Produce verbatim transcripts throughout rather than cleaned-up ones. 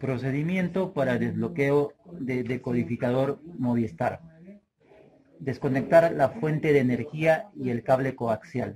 Procedimiento para desbloqueo de decodificador Movistar. Desconectar la fuente de energía y el cable coaxial.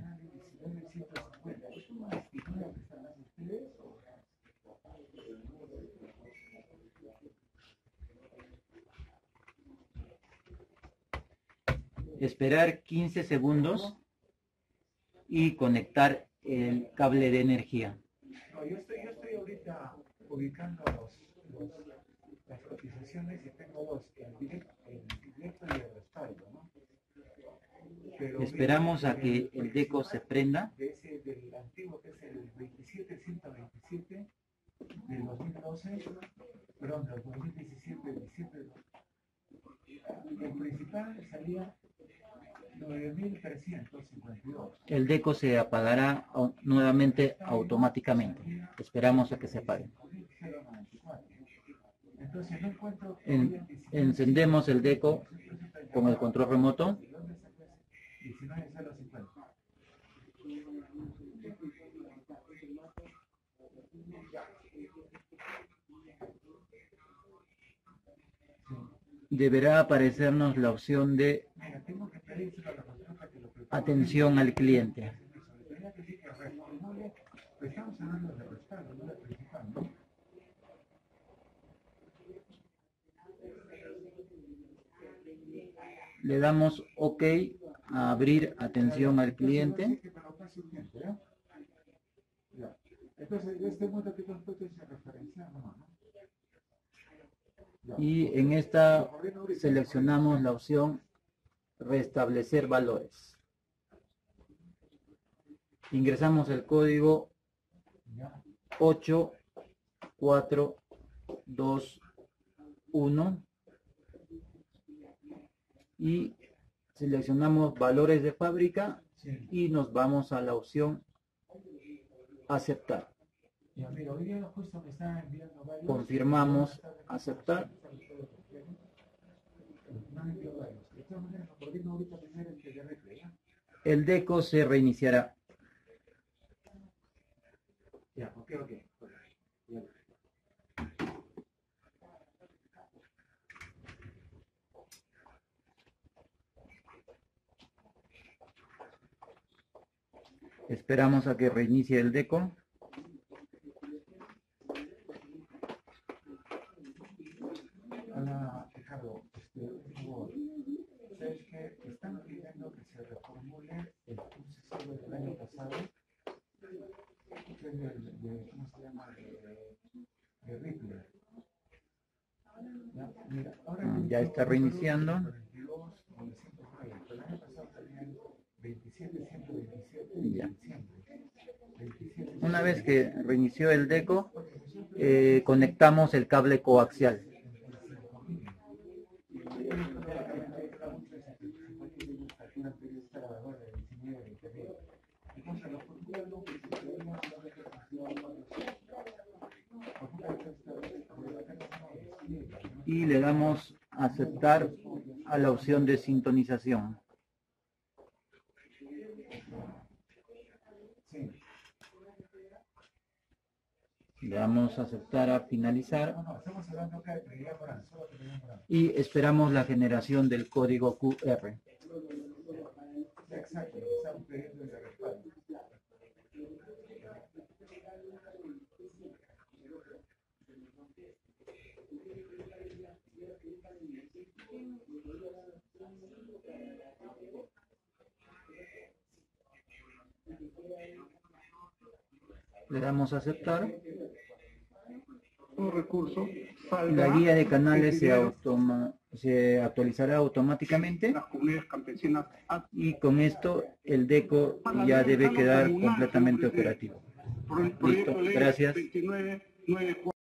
Esperar quince segundos y conectar el cable de energía. No, yo estoy, yo estoy ahorita ubicando los, los, las cotizaciones y tengo dos, el directo, el directo y el respaldo, ¿no? Pero Esperamos a que el deco se prenda. de ese, del antiguo, que es el veintisiete ciento veintisiete del dos mil doce, perdón, del dos mil diecisiete, de diciembre, el principal salía nueve mil trescientos cincuenta y dos. El deco se apagará nuevamente automáticamente. Esperamos a que se apague. Entonces no encuentro. En, encendemos el deco con el control remoto. Deberá aparecernos la opción de atención al cliente. Le damos OK a abrir atención al cliente. Y en esta seleccionamos la opción restablecer valores. Ingresamos el código ocho cuatro dos uno y seleccionamos valores de fábrica y nos vamos a la opción aceptar. Confirmamos aceptar. El deco se reiniciará. Ya, ok, ok. Esperamos a que reinicie el deco. Hola, Ricardo. Este, ¿sabes qué? Están pidiendo que se reformule el curso del año pasado. De, de, ¿cómo se llama? De, de Ripley. Ya, mira, ahora ya está reiniciando. Ya. Una vez que reinició el deco, eh, conectamos el cable coaxial. Y le damos a aceptar a la opción de sintonización. Le damos a aceptar a finalizar y esperamos la generación del código Q R. Le damos a aceptar. Un recurso. La guía de canales se, automa se actualizará automáticamente. Las comunidades campesinas. Y con esto el deco ya debe quedar completamente operativo. Listo, gracias.